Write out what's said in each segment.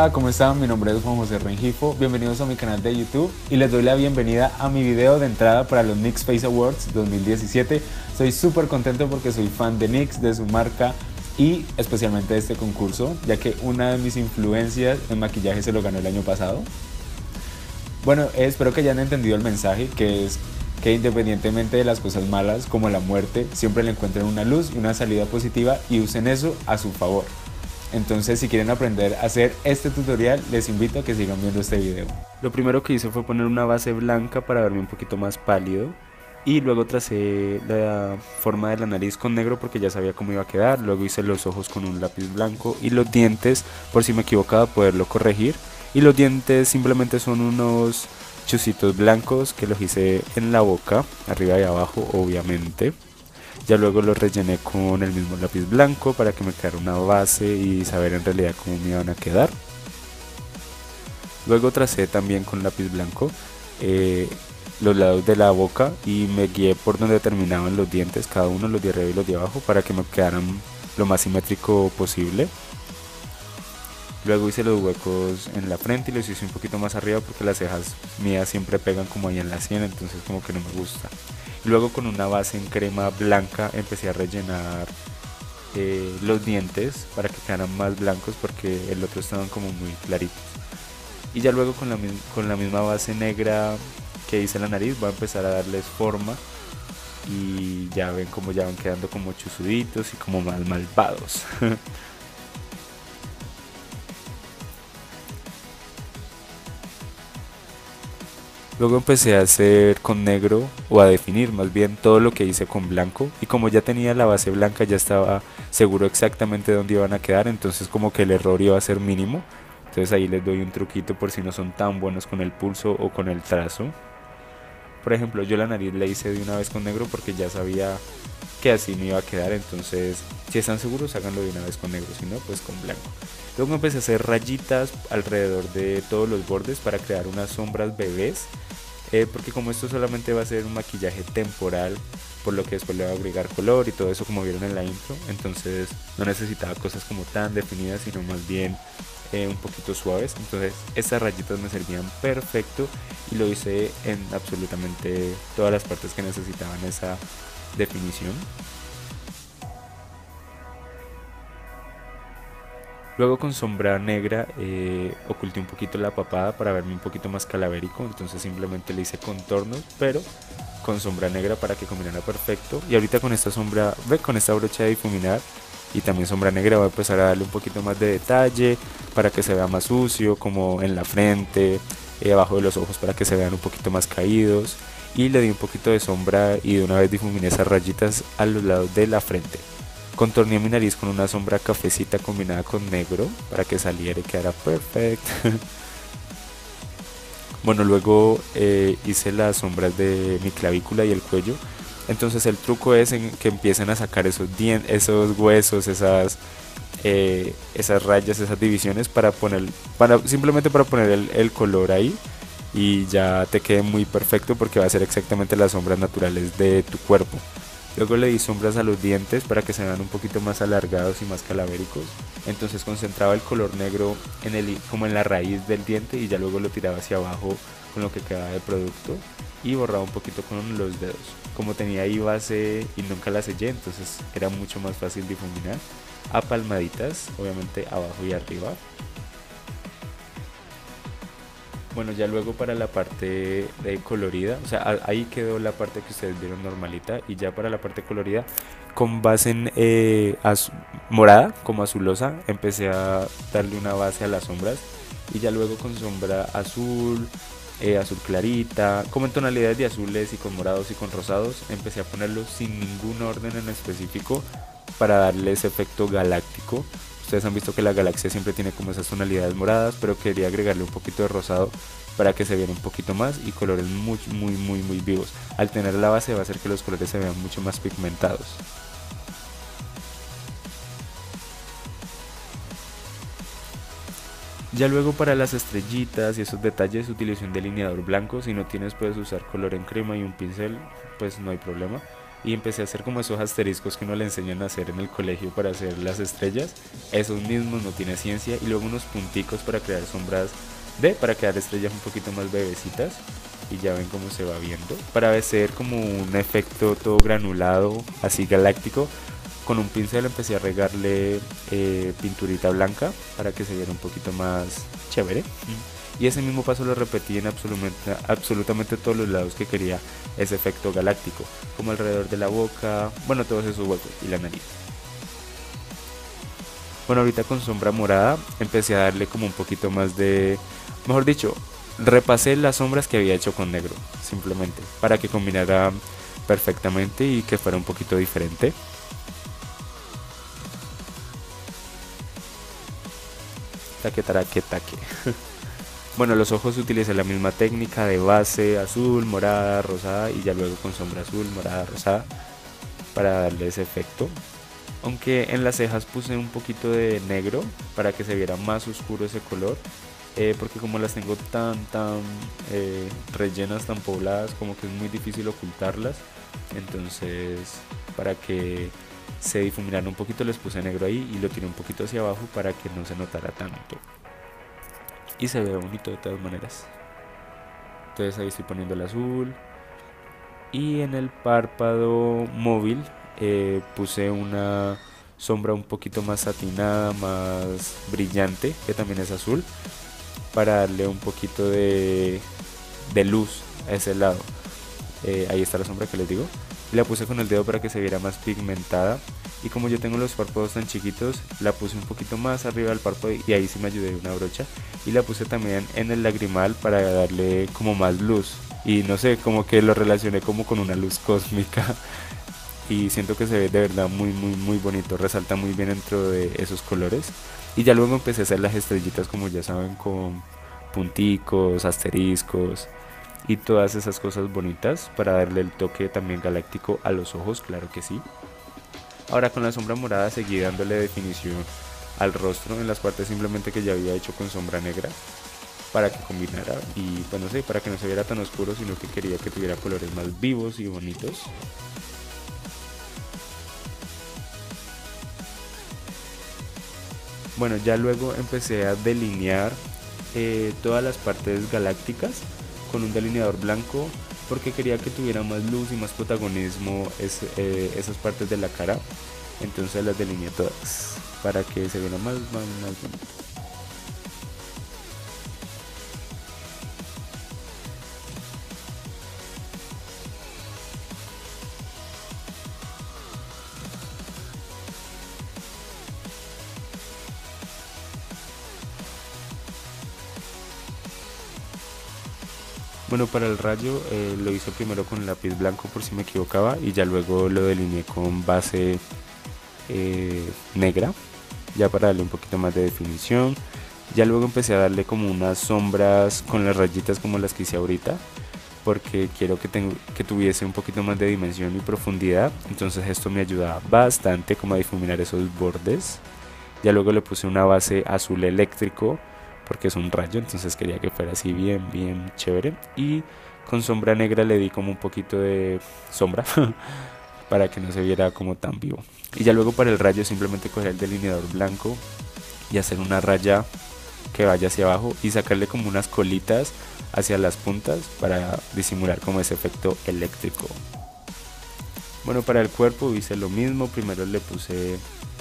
Hola, ¿cómo están? Mi nombre es Juan José Rengifo, bienvenidos a mi canal de YouTube y les doy la bienvenida a mi video de entrada para los NYX Face Awards 2017. Soy súper contento porque soy fan de NYX, de su marca y especialmente de este concurso, ya que una de mis influencias en maquillaje se lo ganó el año pasado. Bueno, espero que hayan entendido el mensaje, que es que independientemente de las cosas malas como la muerte, siempre le encuentren una luz y una salida positiva y usen eso a su favor. Entonces, si quieren aprender a hacer este tutorial, les invito a que sigan viendo este video. Lo primero que hice fue poner una base blanca para verme un poquito más pálido. Y luego tracé la forma de la nariz con negro porque ya sabía cómo iba a quedar. Luego hice los ojos con un lápiz blanco y los dientes, por si me equivocaba, poderlo corregir. Y los dientes simplemente son unos chusitos blancos que los hice en la boca, arriba y abajo, obviamente. Ya luego lo rellené con el mismo lápiz blanco para que me quedara una base y saber en realidad cómo me iban a quedar. Luego tracé también con lápiz blanco los lados de la boca y me guié por donde terminaban los dientes, cada uno, los de arriba y los de abajo, para que me quedaran lo más simétrico posible. Luego hice los huecos en la frente y los hice un poquito más arriba porque las cejas mías siempre pegan como ahí en la sien, entonces como que no me gusta. Luego con una base en crema blanca empecé a rellenar los dientes para que quedaran más blancos porque el otro estaban como muy claritos. Y ya luego con la misma base negra que hice la nariz voy a empezar a darles forma y ya ven como ya van quedando como chusuditos y como más malvados. Luego empecé a hacer con negro, o a definir más bien todo lo que hice con blanco, y como ya tenía la base blanca ya estaba seguro exactamente dónde iban a quedar, entonces como que el error iba a ser mínimo. Entonces ahí les doy un truquito por si no son tan buenos con el pulso o con el trazo. Por ejemplo, yo la nariz la hice de una vez con negro porque ya sabía que así me iba a quedar, entonces si están seguros háganlo de una vez con negro, si no pues con blanco. Luego empecé a hacer rayitas alrededor de todos los bordes para crear unas sombras bebés, porque como esto solamente va a ser un maquillaje temporal, por lo que después le va a agregar color y todo eso como vieron en la intro, entonces no necesitaba cosas como tan definidas, sino más bien un poquito suaves. Entonces estas rayitas me servían perfecto y lo hice en absolutamente todas las partes que necesitaban esa definición. Luego con sombra negra oculté un poquito la papada para verme un poquito más calavérico, entonces simplemente le hice contornos, pero con sombra negra para que combinara perfecto. Y ahorita con esta sombra, ve, con esta brocha de difuminar y también sombra negra voy a empezar a darle un poquito más de detalle para que se vea más sucio, como en la frente, abajo de los ojos para que se vean un poquito más caídos. Y le di un poquito de sombra y de una vez difuminé esas rayitas a los lados de la frente. Contorneé mi nariz con una sombra cafecita combinada con negro para que saliera y quedara perfecto. Bueno, luego hice las sombras de mi clavícula y el cuello. Entonces el truco es en que empiecen a sacar esos dientes, esos huesos, esas rayas, esas divisiones simplemente para poner el color ahí y ya te quede muy perfecto porque va a ser exactamente las sombras naturales de tu cuerpo. Luego le di sombras a los dientes para que se vean un poquito más alargados y más calavéricos. Entonces concentraba el color negro como en la raíz del diente y ya luego lo tiraba hacia abajo con lo que quedaba de producto y borraba un poquito con los dedos. Como tenía ahí base y nunca la sellé, entonces era mucho más fácil difuminar a palmaditas, obviamente abajo y arriba. Bueno, ya luego para la parte de colorida, o sea, ahí quedó la parte que ustedes vieron normalita y ya para la parte colorida, con base en morada, como azulosa, empecé a darle una base a las sombras y ya luego con sombra azul, azul clarita, como en tonalidades de azules y con morados y con rosados, empecé a ponerlos sin ningún orden en específico para darle ese efecto galáctico. Ustedes han visto que la galaxia siempre tiene como esas tonalidades moradas, pero quería agregarle un poquito de rosado para que se viera un poquito más y colores muy vivos. Al tener la base va a hacer que los colores se vean mucho más pigmentados. Ya luego para las estrellitas y esos detalles utilicé un delineador blanco. Si no tienes puedes usar color en crema y un pincel, pues no hay problema. y empecé a hacer como esos asteriscos que uno le enseñan a hacer en el colegio para hacer las estrellas. Esos mismos, no tiene ciencia. Y luego unos punticos para crear sombras para crear estrellas un poquito más bebecitas. Y ya ven cómo se va viendo. Para hacer como un efecto todo granulado, así galáctico, con un pincel empecé a regarle pinturita blanca para que se viera un poquito más chévere. Y ese mismo paso lo repetí en absolutamente todos los lados que quería ese efecto galáctico, como alrededor de la boca, bueno, todos esos huecos y la nariz. Bueno, ahorita con sombra morada empecé a darle como un poquito más de, mejor dicho, repasé las sombras que había hecho con negro, simplemente, para que combinara perfectamente y que fuera un poquito diferente. Taque, taraque, taque. Bueno, los ojos utilicé la misma técnica de base azul, morada, rosada y ya luego con sombra azul, morada, rosada para darle ese efecto. Aunque en las cejas puse un poquito de negro para que se viera más oscuro ese color, porque como las tengo tan rellenas, tan pobladas, como que es muy difícil ocultarlas. Entonces, para que se difuminara un poquito les puse negro ahí y lo tiré un poquito hacia abajo para que no se notara tanto. Y se ve bonito de todas maneras. Entonces ahí estoy poniendo el azul. Y en el párpado móvil puse una sombra un poquito más satinada, más brillante, que también es azul, para darle un poquito de luz a ese lado. Ahí está la sombra que les digo. Y la puse con el dedo para que se viera más pigmentada. Y como yo tengo los párpados tan chiquitos, la puse un poquito más arriba del párpado y ahí sí me ayudé una brocha. Y la puse también en el lagrimal para darle como más luz. Y no sé, como que lo relacioné como con una luz cósmica. Y siento que se ve de verdad muy bonito. Resalta muy bien dentro de esos colores. Y ya luego empecé a hacer las estrellitas, como ya saben, con punticos, asteriscos y todas esas cosas bonitas para darle el toque también galáctico a los ojos, claro que sí. Ahora con la sombra morada seguí dándole definición al rostro en las partes simplemente que ya había hecho con sombra negra para que combinara y pues no sé, para que no se viera tan oscuro, sino que quería que tuviera colores más vivos y bonitos. Bueno, ya luego empecé a delinear todas las partes galácticas con un delineador blanco porque quería que tuviera más luz y más protagonismo esas partes de la cara. Entonces las delineé todas para que se viera más bonito. Bueno, para el rayo lo hice primero con lápiz blanco por si me equivocaba y ya luego lo delineé con base negra, ya para darle un poquito más de definición. Ya luego empecé a darle como unas sombras con las rayitas como las que hice ahorita, porque quiero que tuviese un poquito más de dimensión y profundidad. Entonces esto me ayudaba bastante como a difuminar esos bordes. Ya luego le puse una base azul eléctrico porque es un rayo, entonces quería que fuera así bien chévere. Y con sombra negra le di como un poquito de sombra para que no se viera como tan vivo. Y ya luego para el rayo simplemente coger el delineador blanco y hacer una raya que vaya hacia abajo y sacarle como unas colitas hacia las puntas para disimular como ese efecto eléctrico. Bueno, para el cuerpo hice lo mismo, primero le puse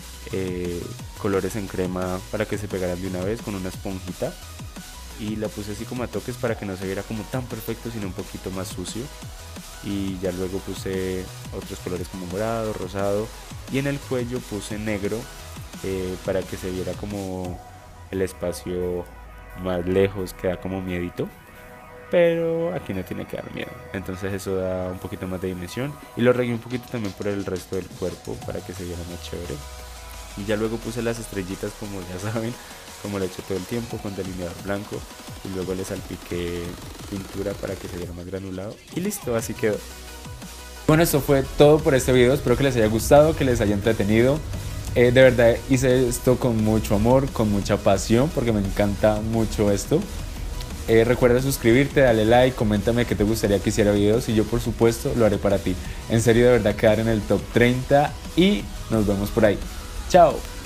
colores en crema para que se pegaran de una vez con una esponjita y la puse así como a toques para que no se viera como tan perfecto sino un poquito más sucio. Y ya luego puse otros colores como morado, rosado y en el cuello puse negro para que se viera como el espacio más lejos, que da como miedito, pero aquí no tiene que dar miedo, entonces eso da un poquito más de dimensión y lo regué un poquito también por el resto del cuerpo para que se viera más chévere. Y ya luego puse las estrellitas como ya saben, como lo he hecho todo el tiempo con delineador blanco y luego le salpiqué pintura para que se viera más granulado y listo, así quedó. Bueno, esto fue todo por este video, espero que les haya gustado, que les haya entretenido. De verdad hice esto con mucho amor, con mucha pasión, porque me encanta mucho esto. Recuerda suscribirte, dale like, coméntame qué te gustaría que hiciera videos y yo por supuesto lo haré para ti. En serio, de verdad, quedar en el top 30 y nos vemos por ahí. ¡Chao!